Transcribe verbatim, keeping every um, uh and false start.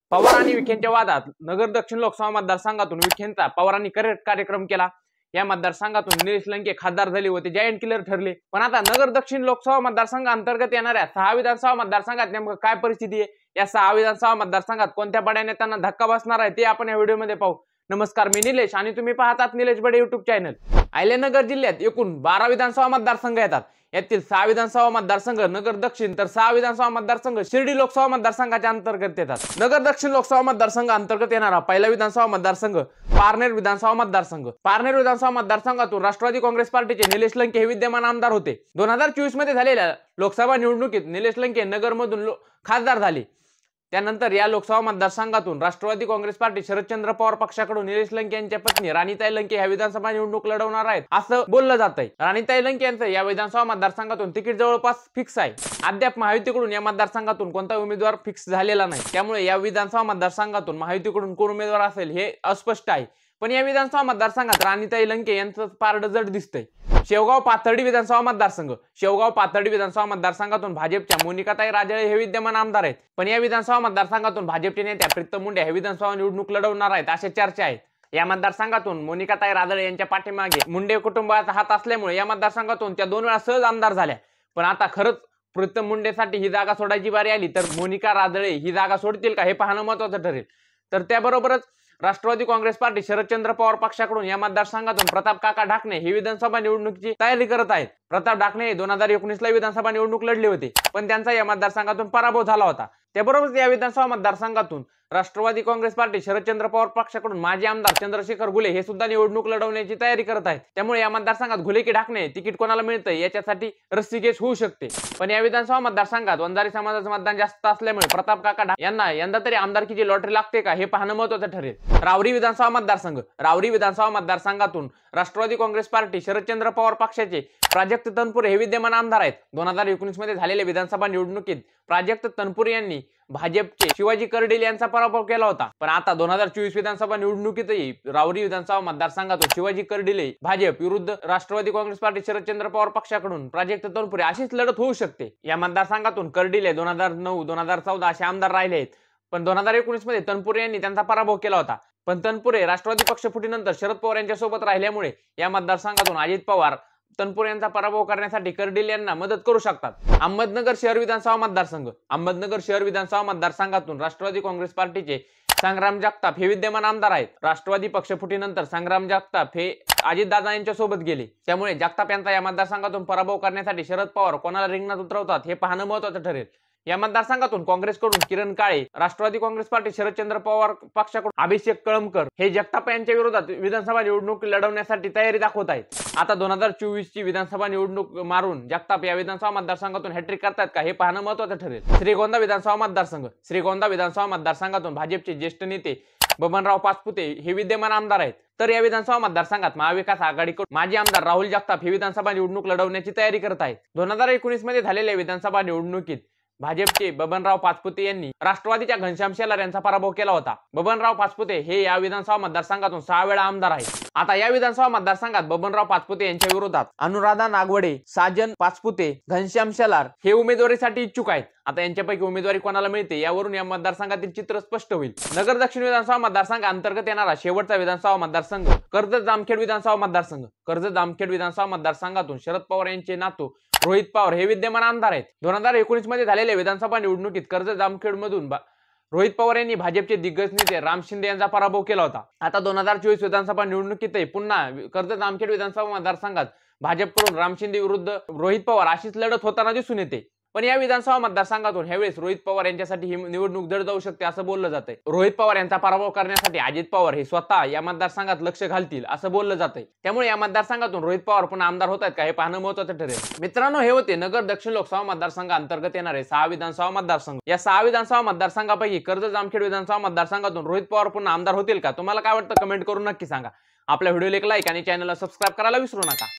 पवार आणि विखेंच्या वादात नगर दक्षिण लोकसभा मतदारसंघातून विखेंचा पवारांनी करेक्ट कार्यक्रम केला। या मतदारसंघातून निलेश लंके खासदार झाले होते, जायंट किलर ठरले। पण आता नगर दक्षिण लोकसभा मतदारसंघ अंतर्गत येणाऱ्या सहा विधानसभा मतदारसंघात नेमकं काय परिस्थिती आहे, या सहा विधानसभा मतदारसंघात कोणत्या बड्या नेत्यांना धक्का बसणार आहे ते आपण या व्हिडिओमध्ये पाहू। नमस्कार, मी निलेश आणि तुम्ही पाहतात निलेश बडे युट्यूब चॅनल। अहिल्यानगर जिल्ह्यात एकूण बारा विधानसभा मतदारसंघ येतात। यातील सहा विधानसभा मतदारसंघ नगर दक्षिण तर सहा विधानसभा मतदारसंघ शिर्डी लोकसभा मतदारसंघाच्या अंतर्गत येतात। नगर दक्षिण लोकसभा मतदारसंघ अंतर्गत येणारा पहिला विधानसभा मतदारसंघ पारनेर विधानसभा मतदारसंघ। पारनेर विधानसभा मतदारसंघातून राष्ट्रवादी काँग्रेस पार्टीचे निलेश लंके हे विद्यमान आमदार होते। दोन हजार चोवीस मध्ये झालेल्या लोकसभा निवडणुकीत निलेश लंके नगर मधून खासदार झाले। त्यानंतर या लोकसभा मतदारसंघातून राष्ट्रवादी काँग्रेस पार्टी शरदचंद्र पवार पक्षाकडून निलेश लंके यांच्या पत्नी राणीताई लंके ह्या विधानसभा निवडणूक लढवणार आहेत असं बोललं जात आहे। राणीताई लंके यांचं या विधानसभा मतदारसंघातून तिकीट जवळपास फिक्स आहे। अद्याप महायुतीकडून या मतदारसंघातून कोणता उमेदवार फिक्स झालेला नाही, त्यामुळे या विधानसभा मतदारसंघातून महायुतीकडून कोण उमेदवार असेल हे अस्पष्ट आहे। पण या विधानसभा मतदारसंघात राणीताई लंके यांचं पारड जड दिसतंय। शेवगाव पाथर्डी विधानसभा मतदारसंघ। शेवगाव पाथर्डी विधानसभा मतदारसंघातून भाजपच्या मोनिकाताई राजळे हे विद्यमान आमदार आहेत। पण या विधानसभा मतदारसंघातून भाजपचे नेत्या प्रीतम मुंडे हे विधानसभा निवडणूक लढवणार आहेत अशा चर्चा आहेत। या मतदारसंघातून मोनिकाताई राजळे यांच्या पाठीमागे मुंडे कुटुंबाचा हात असल्यामुळे या मतदारसंघातून त्या दोन वेळा सहज आमदार झाल्या। पण आता खरंच प्रीतम मुंडेसाठी ही जागा सोडायची बारी आली तर मोनिका राजळे ही जागा सोडतील का हे पाहणं महत्त्वाचं ठरेल। तर त्याबरोबरच राष्ट्रवादी काँग्रेस पार्टी शरदचंद्र पवार पक्षाकडून या मतदारसंघातून प्रताप काका ढाकणे ही विधानसभा निवडणुकीची तयारी करत आहेत। प्रताप ढाकणे दोन हजार एकोणीस ला विधानसभा निवडणूक लढले होते, पण त्यांचा या मतदारसंघातून पराभव झाला होता। त्याबरोबरच या विधानसभा मतदारसंघातून राष्ट्रवादी काँग्रेस पार्टी शरदचंद्र पवार पक्षाकडून माजी आमदार चंद्रशेखर घुले हे सुद्धा निवडणूक लढवण्याची तयारी करत आहेत। त्यामुळे या मतदारसंघात घुले की ढाकणे तिकीट कोणाला मिळतंय याच्यासाठी रस्सीखेच होऊ शकते। पण या विधानसभा मतदारसंघात वंजारी समाजाचं मतदान जास्त असल्यामुळे प्रताप काका यांना यंदा तरी आमदारकीची लॉटरी लागते का हे पाहणं महत्त्वाचं ठरेल। रावरी विधानसभा मतदारसंघ। रावरी विधानसभा मतदारसंघातून राष्ट्रवादी काँग्रेस पार्टी शरदचंद्र पवार पक्षाचे प्राजक्त तनपुरे हे विद्यमान आमदार आहेत। दोन हजार एकोणीस मध्ये झालेल्या विधानसभा निवडणुकीत प्राजक्त तनपुरे यांनी भाजपचे शिवाजी कर्डिले यांचा पराभव केला होता। पण आता दोन हजार चोवीस विधानसभा निवडणुकीतही रावरी विधानसभा मतदारसंघातून शिवाजी कर्डिले भाजप विरुद्ध राष्ट्रवादी काँग्रेस पार्टी शरदचंद्र पवार पक्षाकडून प्राजक्त तनपुरे अशीच लढत होऊ शकते। या मतदारसंघातून कर्डिले दोन हजार नऊ दोन हजार चौदा असे आमदार राहिले आहेत, पण दोन हजार एकोणीस मध्ये तनपुरे यांनी त्यांचा पराभव केला होता। पण तनपुरे राष्ट्रवादी पक्ष फुटीनंतर शरद पवार यांच्या सोबत राहिल्यामुळे या मतदारसंघातून अजित पवार तनपुरे यांचा पराभव करण्यासाठी कर्डिले यांना मदत करू शकतात। अहमदनगर शहर विधानसभा मतदारसंघ। अहमदनगर शहर विधानसभा मतदारसंघातून राष्ट्रवादी काँग्रेस पार्टीचे संग्राम जगताप हे विद्यमान आमदार आहेत। राष्ट्रवादी पक्ष फुटीनंतर संग्राम जगताप हे अजितदादा यांच्या सोबत गेले, त्यामुळे जगताप यांचा या मतदारसंघातून पराभव करण्यासाठी शरद पवार कोणाला रिंगणात उतरवतात हे पाहणं महत्त्वाचं ठरेल। या मतदारसंघातून काँग्रेसकडून किरण काळे, राष्ट्रवादी काँग्रेस पार्टी शरदचंद्र पवार पक्षाकडून अभिषेक कळमकर हे जगताप यांच्या विरोधात विधानसभा निवडणूक लढवण्यासाठी तयारी दाखवत आहेत। आता दोन हजार चोवीस ची विधानसभा निवडणूक मारून जगताप या विधानसभा मतदारसंघातून हॅट्रिक करतात का हे पाहणं महत्त्वाचं ठरेल। श्रीगोंदा विधानसभा मतदारसंघ। श्रीगोंदा विधानसभा मतदारसंघातून भाजपचे ज्येष्ठ नेते बबनराव पाचपुते हे विद्यमान आमदार आहेत। तर या विधानसभा मतदारसंघात महाविकास आघाडीकडून माजी आमदार राहुल जगताप हे विधानसभा निवडणूक लढवण्याची तयारी करत आहेत। दोन हजार एकोणीस मध्ये झालेल्या विधानसभा निवडणुकीत भाजपचे बबनराव पाचपुते यांनी राष्ट्रवादीच्या घनश्याम शेलार यांचा पराभव केला होता। बबनराव पाचपुते हे या विधानसभा मतदारसंघातून सहा वेळा आमदार आहेत। आता या विधानसभा मतदारसंघात बबनराव पाचपुते यांच्या विरोधात अनुराधा नागवडे, साजन पाचपुते, घनश्याम शेलार हे उमेदवारीसाठी इच्छुक आहेत। आता यांच्यापैकी उमेदवारी कोणाला मिळते यावरून या मतदारसंघातील चित्र स्पष्ट होईल। नगर दक्षिण विधानसभा मतदारसंघ अंतर्गत येणारा शेवटचा विधानसभा मतदारसंघ कर्जत जामखेड विधानसभा मतदारसंघ। कर्जत जामखेड विधानसभा मतदारसंघातून शरद पवार यांचे नातू रोहित पवार हे विद्यमान आमदार आहेत। दोन हजार एकोणीस मध्ये झालेल्या विधानसभा निवडणुकीत कर्जत जामखेड मधून रोहित पवार यांनी भाजपचे दिग्गज नेते राम शिंदे यांचा पराभव केला होता। आता दोन हजार चोवीस विधानसभा निवडणुकीतही पुन्हा कर्जत जामखेड विधानसभा मतदारसंघात भाजपकडून राम शिंदे विरुद्ध रोहित पवार अशीच लढत होताना दिसून येते। पण या विधानसभा मतदारसंघातून ह्यावेळेस रोहित पवार यांच्यासाठी ही निवडणूक जड जाऊ शकते असं बोललं जातंय। रोहित पवार यांचा पराभव करण्यासाठी अजित पवार हे स्वतः या मतदारसंघात लक्ष घालतील असं बोललं जातंय। त्यामुळे या मतदारसंघातून रोहित पवार पुन्हा आमदार होत आहेत का हे पाहणं महत्त्वाचं ठरेल। मित्रांनो, हे होते नगर दक्षिण लोकसभा मतदारसंघ अंतर्गत येणारे सहा विधानसभा मतदारसंघ। या सहा विधानसभा मतदारसंघापैकी कर्जत जामखेड विधानसभा मतदारसंघातून रोहित पवार पुन्हा आमदार होतील का? तुम्हाला काय वाटतं कमेंट करून नक्की सांगा। आपल्या व्हिडिओला एक लाईक आणि चॅनलला सबस्क्राईब करायला विसरू नका।